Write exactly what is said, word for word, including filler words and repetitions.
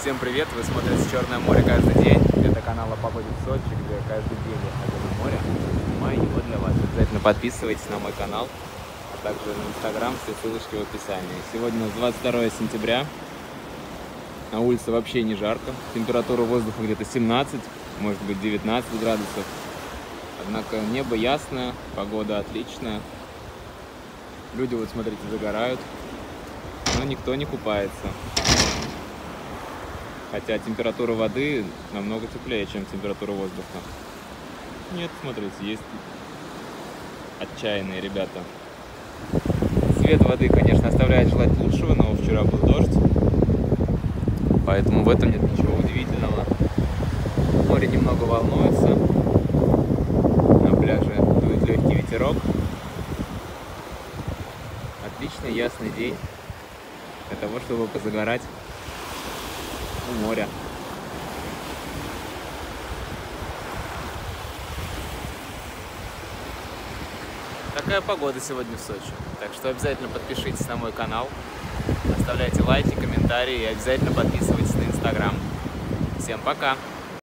Всем привет! Вы смотрите «Черное море» каждый день. Это канал о погоде в Сочи, где каждый день я хожу на море. Снимаю его для вас. Обязательно подписывайтесь на мой канал, а также на Инстаграм, все ссылочки в описании. Сегодня у нас двадцать второе сентября. На улице вообще не жарко. Температура воздуха где-то семнадцать, может быть девятнадцать градусов. Однако небо ясное, погода отличная. Люди, вот смотрите, загорают, но никто не купается. Хотя температура воды намного теплее, чем температура воздуха. Нет, смотрите, есть отчаянные ребята. Цвет воды, конечно, оставляет желать лучшего, но вчера был дождь. Поэтому в этом нет ничего удивительного. Море немного волнуется. На пляже дует легкий ветерок. Отличный ясный день для того, чтобы позагорать у моря. Такая погода сегодня в Сочи. Так что обязательно подпишитесь на мой канал, оставляйте лайки, комментарии и обязательно подписывайтесь на Инстаграм. Всем пока!